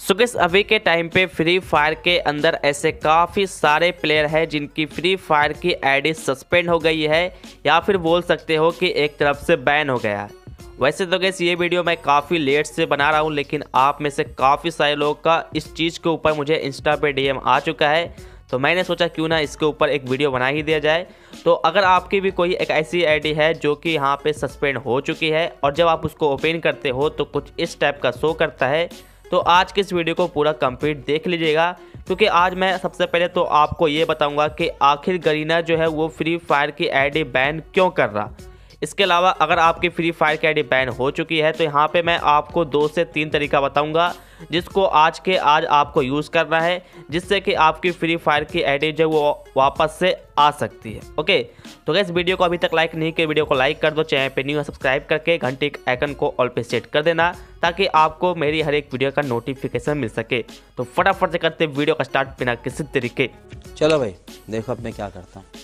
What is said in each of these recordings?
So guys अभी के time पे फ्री फायर के अंदर ऐसे काफ़ी सारे प्लेयर हैं जिनकी फ्री फायर की आईडी सस्पेंड हो गई है या फिर बोल सकते हो कि एक तरफ से बैन हो गया है। वैसे तो गाइस ये वीडियो मैं काफ़ी लेट से बना रहा हूँ, लेकिन आप में से काफ़ी सारे लोगों का इस चीज़ के ऊपर मुझे इंस्टा पे डीएम आ चुका है, तो मैंने सोचा क्यों ना इसके ऊपर एक वीडियो बना ही दिया जाए। तो अगर आपकी भी कोई एक ऐसी आईडी है जो कि यहाँ पे सस्पेंड हो चुकी है और जब आप उसको ओपन करते हो तो कुछ इस टाइप का शो करता है, तो आज के इस वीडियो को पूरा कंप्लीट देख लीजिएगा, क्योंकि आज मैं सबसे पहले तो आपको ये बताऊंगा कि आखिर गरीना जो है वो फ्री फायर की आईडी बैन क्यों कर रहा। इसके अलावा अगर आपकी फ्री फायर की आईडी बैन हो चुकी है तो यहाँ पे मैं आपको 2 से 3 तरीका बताऊंगा जिसको आज आपको यूज़ करना है, जिससे कि आपकी फ्री फायर की आईडी जो वो वापस से आ सकती है। ओके, तो गाइस वीडियो को अभी तक लाइक नहीं किया, वीडियो को लाइक कर दो, चैनल पे न्यू है सब्सक्राइब करके घंटे के आइकन को ऑल पे सेट कर देना ताकि आपको मेरी हर एक वीडियो का नोटिफिकेशन मिल सके। तो फटाफट से करते वीडियो का स्टार्ट बिना किसी तरीके। चलो भाई देखो अब मैं क्या करता हूँ।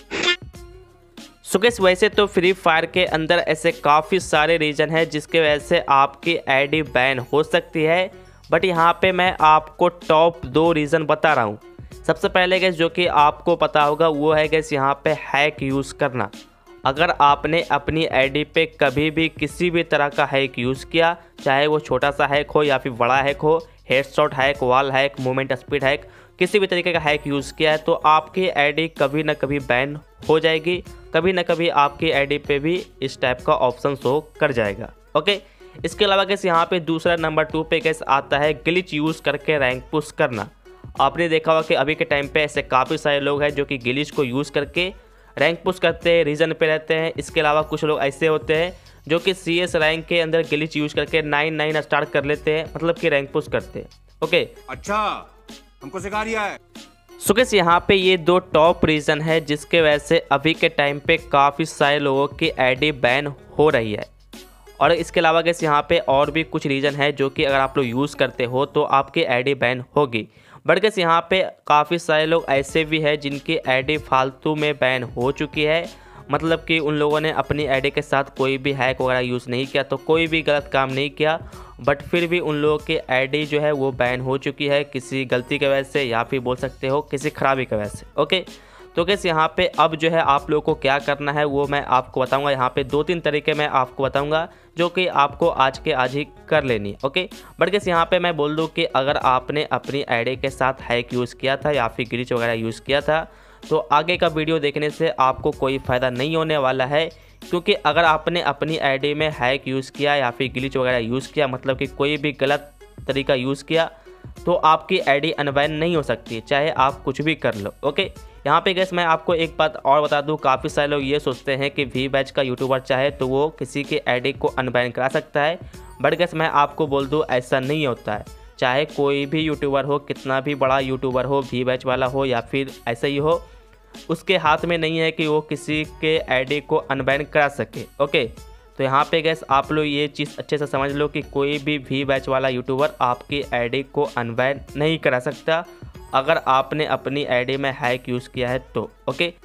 सो गाइस वैसे तो फ्री फायर के अंदर ऐसे काफ़ी सारे रीज़न है जिसके वजह से आपकी आईडी बैन हो सकती है, बट यहाँ पे मैं आपको टॉप 2 रीज़न बता रहा हूँ। सबसे पहले गैस जो कि आपको पता होगा वो है गैस यहाँ पे हैक यूज़ करना। अगर आपने अपनी आईडी पे कभी भी किसी भी तरह का हैक यूज़ किया, चाहे वो छोटा सा हैक हो या फिर बड़ा हैक हो, headshot hack, wall hack, movement speed hack, किसी भी तरीके का हैक यूज़ किया है तो आपकी आईडी कभी ना कभी बैन हो जाएगी, कभी ना कभी आपकी आईडी पे भी इस टाइप का ऑप्शन शो कर जाएगा। ओके, इसके अलावा गैस यहाँ पे दूसरा नंबर 2 पे गैस आता है ग्लिच यूज़ करके रैंक पुश करना। आपने देखा होगा कि अभी के टाइम पे ऐसे काफ़ी सारे लोग हैं जो कि ग्लिच को यूज़ करके रैंक पुश करते हैं, रीजन पे रहते हैं। इसके अलावा कुछ लोग ऐसे होते हैं जो कि CS रैंक के अंदर ग्लिच यूज़ करके 9-9 स्टार्ट कर लेते हैं, मतलब कि रैंक पुश करते हैं। ओके, अच्छा हमको सिखा रिया है। सो गाइस यहाँ पे ये 2 टॉप रीज़न है जिसके वजह से अभी के टाइम पे काफ़ी सारे लोगों की आईडी बैन हो रही है। और इसके अलावा गाइस यहाँ पे और भी कुछ रीज़न है जो कि अगर आप लोग यूज़ करते हो तो आपकी आईडी बैन होगी। बट गाइस यहाँ पे काफ़ी सारे लोग ऐसे भी हैं जिनकी आईडी फालतू में बैन हो चुकी है, मतलब कि उन लोगों ने अपनी आईडी के साथ कोई भी हैक वगैरह यूज़ नहीं किया, तो कोई भी गलत काम नहीं किया, बट फिर भी उन लोगों की आईडी जो है वो बैन हो चुकी है किसी गलती की वजह से या फिर बोल सकते हो किसी खराबी की वजह से। ओके, तो कैसे यहाँ पे अब जो है आप लोगों को क्या करना है वो मैं आपको बताऊंगा। यहाँ पे 2-3 तरीके मैं आपको बताऊंगा जो कि आपको आज के आज ही कर लेनी है। ओके, बट कैसे यहाँ पे मैं बोल दूँ कि अगर आपने अपनी आईडी के साथ हैक यूज़ किया था या फिर ग्लिच वगैरह यूज़ किया था तो आगे का वीडियो देखने से आपको कोई फ़ायदा नहीं होने वाला है, क्योंकि अगर आपने अपनी आईडी में हैक यूज़ किया या फिर ग्लिच वगैरह यूज़ किया, मतलब कि कोई भी गलत तरीका यूज़ किया, तो आपकी आईडी अनबैन नहीं हो सकती, चाहे आप कुछ भी कर लो। ओके, यहाँ पे गैस मैं आपको एक बात और बता दूँ, काफ़ी सारे लोग ये सोचते हैं कि वी बैच का यूट्यूबर चाहे तो वो किसी के आईडी को अनबैन करा सकता है, बट गैस मैं आपको बोल दूँ ऐसा नहीं होता है। चाहे कोई भी यूट्यूबर हो, कितना भी बड़ा यूट्यूबर हो, वी बैच वाला हो या फिर ऐसा ही हो, उसके हाथ में नहीं है कि वो किसी के आईडी को अनबैन करा सके। ओके, तो यहाँ पे गैस आप लोग ये चीज़ अच्छे से समझ लो कि कोई भी वी बैच वाला यूट्यूबर आपकी आईडी को अनबैन नहीं करा सकता अगर आपने अपनी आईडी में हैक यूज़ किया है तो। ओके,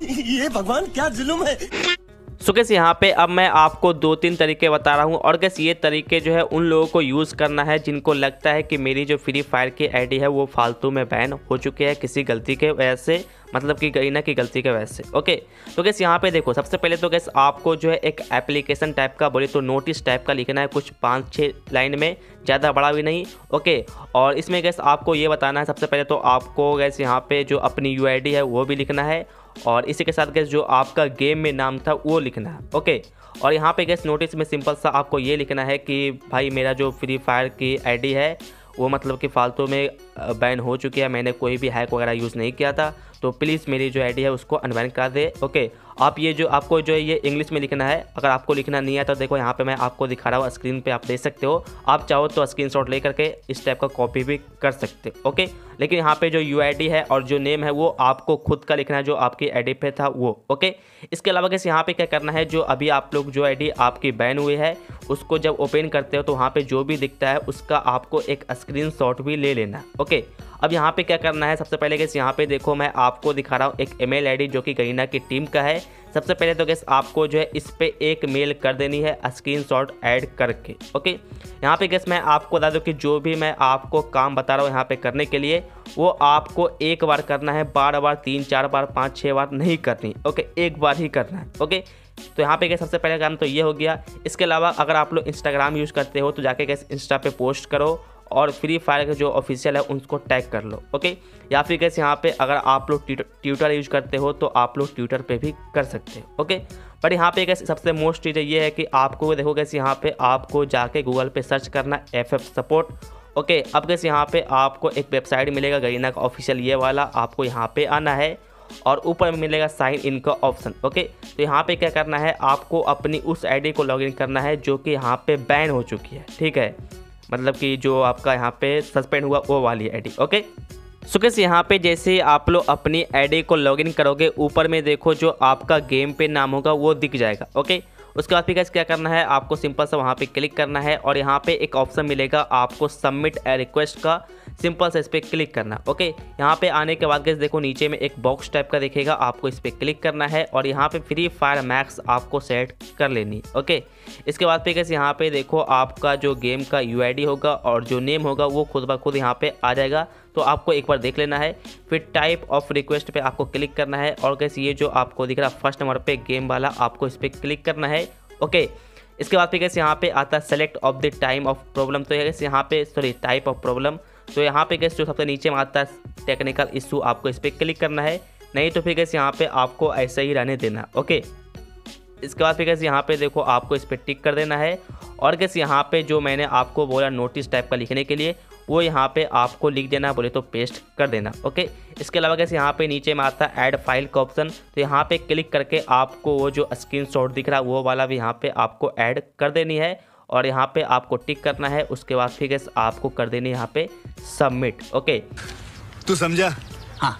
ये भगवान क्या जुल्म है। सो गैस यहाँ पे अब मैं आपको 2-3 तरीके बता रहा हूँ, और गैस ये तरीके जो है उन लोगों को यूज़ करना है जिनको लगता है कि मेरी जो फ्री फायर की आईडी है वो फालतू में बैन हो चुकी है किसी गलती के वजह से, मतलब कि गरीना की गलती की वजह से। ओके, तो गैस यहाँ पे देखो, सबसे पहले तो गैस आपको जो है एक एप्लीकेशन टाइप का, बोले तो नोटिस टाइप का लिखना है, कुछ 5-6 लाइन में, ज़्यादा बड़ा भी नहीं। ओके, और इसमें गैस आपको ये बताना है, सबसे पहले तो आपको गैस यहाँ पे जो अपनी UID है वो भी लिखना है, और इसी के साथ गैस जो आपका गेम में नाम था वो लिखना है। ओके, और यहाँ पे गैस नोटिस में सिंपल सा आपको ये लिखना है कि भाई मेरा जो फ्री फायर की आईडी है वो मतलब कि फालतू में बैन हो चुकी है, मैंने कोई भी हैक वगैरह यूज़ नहीं किया था, तो प्लीज़ मेरी जो आईडी है उसको अनबैन करा दे। ओके, आप ये जो आपको जो है ये इंग्लिश में लिखना है, अगर आपको लिखना नहीं है तो देखो यहाँ पे मैं आपको दिखा रहा हूँ स्क्रीन पे, आप देख सकते हो, आप चाहो तो स्क्रीनशॉट ले करके इस टाइप का कॉपी भी कर सकते हो। ओके, लेकिन यहाँ पे जो UID है और जो नेम है वो आपको खुद का लिखना है जो आपकी आईडी पे था वो। ओके, इसके अलावा कैसे यहाँ पे क्या करना है, जो अभी आप लोग जो आईडी आपकी बैन हुई है उसको जब ओपन करते हो तो वहाँ पे जो भी दिखता है उसका आपको एक स्क्रीनशॉट भी ले लेना। ओके, ओके, अब यहाँ पे क्या करना है, सबसे पहले गैस यहाँ पे देखो मैं आपको दिखा रहा हूँ एक ईमेल आईडी जो कि गरीना की टीम का है। सबसे पहले तो गैस आपको जो है इस पे एक मेल कर देनी है स्क्रीनशॉट ऐड करके। ओके, यहाँ पे गैस मैं आपको बता दूँ कि जो भी मैं आपको काम बता रहा हूँ यहाँ पे करने के लिए वो आपको एक बार करना है, बार बार 3-4 बार 5-6 बार नहीं करनी। ओके, एक बार ही करना है। ओके, तो यहाँ पे गैस सबसे पहले काम तो ये हो गया। इसके अलावा अगर आप लोग इंस्टाग्राम यूज़ करते हो तो जाके गैस इंस्टा पे पोस्ट करो और फ्री फायर का जो ऑफिशियल है उनको टैग कर लो। ओके, या फिर गैस यहाँ पे अगर आप लोग ट्विटर यूज करते हो तो आप लोग ट्विटर पे भी कर सकते हो। ओके, बट यहाँ पे गैस सबसे मोस्ट चीज़ ये है कि आपको देखो गैस यहाँ पे आपको जाके गूगल पे सर्च करना FF सपोर्ट। ओके, अब गैस यहाँ पे आपको एक वेबसाइट मिलेगा गरीना का ऑफिशियल, ये वाला आपको यहाँ पे आना है और ऊपर में मिलेगा साइन इन का ऑप्शन। ओके, तो यहाँ पे क्या करना है, आपको अपनी उस आईडी को लॉगिन करना है जो कि यहाँ पे बैन हो चुकी है। ठीक है, मतलब कि जो आपका यहाँ पे सस्पेंड हुआ वो वाली आईडी। ओके, सो गाइस यहाँ पे जैसे आप लोग अपनी आईडी को लॉगिन करोगे ऊपर में देखो जो आपका गेम पे नाम होगा वो दिख जाएगा। ओके, उसके बाद फिर गाइस क्या करना है, आपको सिंपल सा वहाँ पे क्लिक करना है और यहाँ पे एक ऑप्शन मिलेगा आपको सबमिट ए रिक्वेस्ट का, सिंपल से इस पर क्लिक करना। ओके, यहाँ पे आने के बाद गाइस देखो नीचे में एक बॉक्स टाइप का दिखेगा, आपको इस पर क्लिक करना है और यहाँ पे फ्री फायर मैक्स आपको सेट कर लेनी। ओके, इसके बाद फिर गाइस यहाँ पे देखो आपका जो गेम का UID होगा और जो नेम होगा वो खुद ब खुद यहाँ पे आ जाएगा, तो आपको एक बार देख लेना है। फिर टाइप ऑफ रिक्वेस्ट पे आपको क्लिक करना है और गाइस ये जो आपको दिख रहा फर्स्ट नंबर पे गेम वाला आपको इस पर क्लिक करना है। ओके, इसके बाद फिर गाइस यहाँ पे आता है select of the time of problem, तो गाइस यहाँ पे टाइप ऑफ प्रॉब्लम, तो यहाँ पे गाइस जो सबसे नीचे में आता है टेक्निकल इशू, आपको इस पर क्लिक करना है, नहीं तो फिर गाइस यहाँ पे आपको ऐसे ही रहने देना। ओके, इसके बाद फिर गाइस यहाँ पे देखो आपको इस पर टिक कर देना है और गाइस यहाँ पे जो मैंने आपको बोला नोटिस टाइप का लिखने के लिए वो यहाँ पे आपको लिख देना, बोले तो पेस्ट कर देना। ओके, इसके अलावा गाइस यहाँ पे नीचे में आता है ऐड फाइल का ऑप्शन, तो यहाँ पे क्लिक करके आपको वो जो स्क्रीनशॉट दिख रहा है वो वाला भी यहाँ पे आपको ऐड कर देनी है और यहाँ पे आपको टिक करना है। उसके बाद फिर गाइस आपको कर देनी है यहाँ पे सबमिट। ओके, तू समझा? हाँ।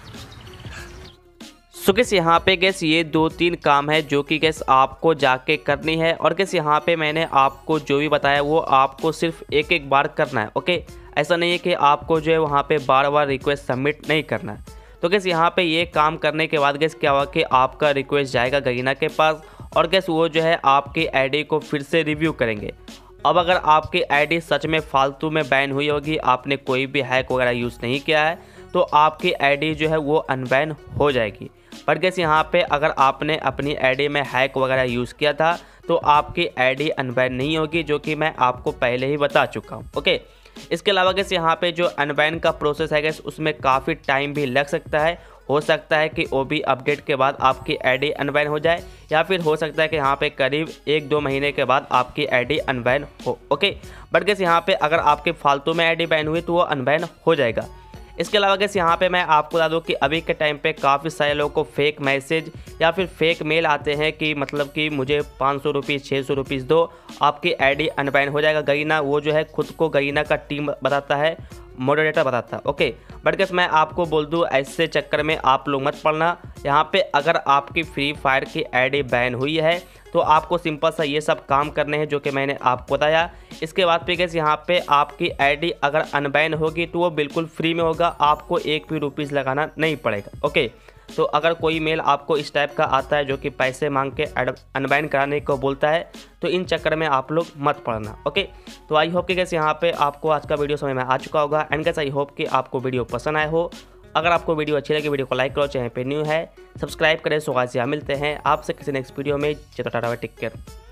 सो गाइस यहाँ पे गैस ये 2-3 काम है जो कि गैस आपको जाके करनी है और गैस यहाँ पे मैंने आपको जो भी बताया वो आपको सिर्फ एक बार करना है। ओके, ऐसा नहीं है कि आपको जो है वहाँ पे बार बार रिक्वेस्ट सबमिट नहीं करना है। तो गैस यहाँ पे ये काम करने के बाद गैस क्या हुआ कि आपका रिक्वेस्ट जाएगा गरीना के पास और गैस वो जो है आपकी आईडी को फिर से रिव्यू करेंगे। अब अगर आपकी आईडी सच में फालतू में बैन हुई होगी, आपने कोई भी हैक वगैरह यूज़ नहीं किया है, तो आपकी आईडी जो है वो अनबैन हो जाएगी। बट गैस यहाँ पे अगर आपने अपनी आईडी में हैक वगैरह यूज़ किया था तो आपकी आईडी अनबैन नहीं होगी, जो कि मैं आपको पहले ही बता चुका हूँ। ओके, इसके अलावा गैस यहाँ पे जो अनबैन का प्रोसेस है गैस उसमें काफ़ी टाइम भी लग सकता है। हो सकता है कि OB अपडेट के बाद आपकी आईडी अनबैन हो जाए या फिर हो सकता है कि यहाँ पे करीब 1-2 महीने के बाद आपकी आईडी अनबैन हो। ओके, बट गैस यहाँ पे अगर आपके फालतू में आईडी बैन हुई तो वो अनबैन हो जाएगा। इसके अलावा गैस यहाँ पे मैं आपको बता दूँ कि अभी के टाइम पे काफ़ी सारे लोगों को फेक मैसेज या फिर फेक मेल आते हैं कि मतलब कि मुझे 500 रुपीज़ 600 रुपीज़ दो, आपकी आईडी अनबैन हो जाएगा। गरीना वो जो है खुद को गरीना का टीम बताता है, मॉडरेटर बताता है। ओके, बट गैस मैं आपको बोल दूँ ऐसे चक्कर में आप लोग मत पड़ना। यहाँ पे अगर आपकी फ्री फायर की आईडी बैन हुई है तो आपको सिंपल सा ये सब काम करने हैं जो कि मैंने आपको बताया। इसके बाद पे गैस यहाँ पे आपकी आईडी अगर अनबैन होगी तो वो बिल्कुल फ्री में होगा, आपको एक भी रुपीज़ लगाना नहीं पड़ेगा। ओके, तो अगर कोई मेल आपको इस टाइप का आता है जो कि पैसे मांग के अनबैन कराने को बोलता है तो इन चक्कर में आप लोग मत पड़ना। ओके, तो आई होप कि गैस यहाँ पे आपको आज का वीडियो समझ में आ चुका होगा एंड गैस आई होप कि आपको वीडियो पसंद आए हो। अगर आपको वीडियो अच्छी लगी वीडियो को लाइक करो, चैनल पे न्यू है सब्सक्राइब करें। सो गाइस यहाँ मिलते हैं आपसे किसी नेक्स्ट वीडियो में। Tata, take care.